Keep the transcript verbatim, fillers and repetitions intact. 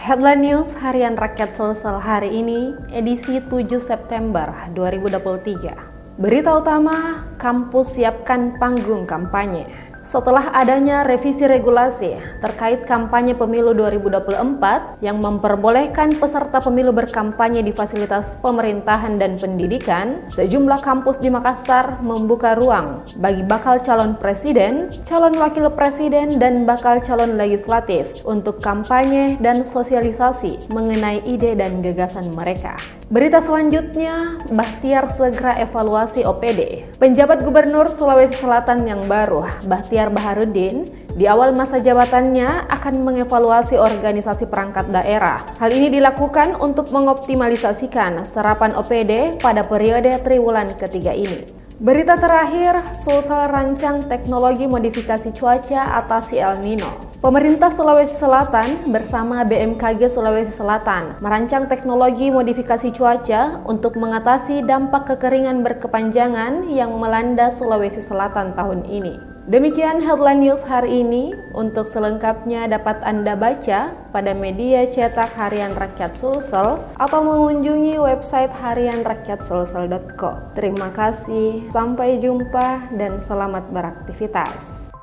Headline News Harian Rakyat Sulsel hari ini, edisi tujuh September dua ribu dua puluh tiga. Berita utama, kampus siapkan panggung kampanye. Setelah adanya revisi regulasi terkait kampanye pemilu dua ribu dua puluh empat yang memperbolehkan peserta pemilu berkampanye di fasilitas pemerintahan dan pendidikan, sejumlah kampus di Makassar membuka ruang bagi bakal calon presiden, calon wakil presiden, dan bakal calon legislatif untuk kampanye dan sosialisasi mengenai ide dan gagasan mereka. Berita selanjutnya, Bahtiar segera evaluasi O P D. Penjabat Gubernur Sulawesi Selatan yang baru, Bahtiar Baharudin, di awal masa jabatannya akan mengevaluasi organisasi perangkat daerah. Hal ini dilakukan untuk mengoptimalisasikan serapan O P D pada periode triwulan ketiga ini. Berita terakhir, Sulsel rancang teknologi modifikasi cuaca atasi El Nino. Pemerintah Sulawesi Selatan bersama B M K G Sulawesi Selatan merancang teknologi modifikasi cuaca untuk mengatasi dampak kekeringan berkepanjangan yang melanda Sulawesi Selatan tahun ini. Demikian headline news hari ini. Untuk selengkapnya dapat Anda baca pada media cetak Harian Rakyat Sulsel atau mengunjungi website harian rakyat sulsel dot co. Terima kasih, sampai jumpa dan selamat beraktivitas.